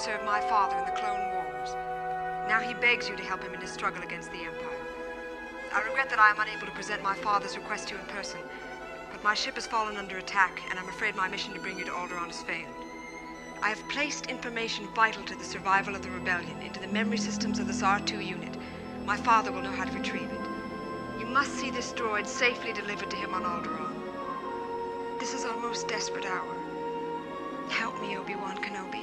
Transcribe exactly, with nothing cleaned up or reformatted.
served my father in the Clone Wars. Now he begs you to help him in his struggle against the Empire. I regret that I am unable to present my father's request to you in person, but my ship has fallen under attack, and I'm afraid my mission to bring you to Alderaan has failed. I have placed information vital to the survival of the rebellion into the memory systems of this R two unit. My father will know how to retrieve it. You must see this droid safely delivered to him on Alderaan. This is our most desperate hour. Help me, Obi-Wan Kenobi.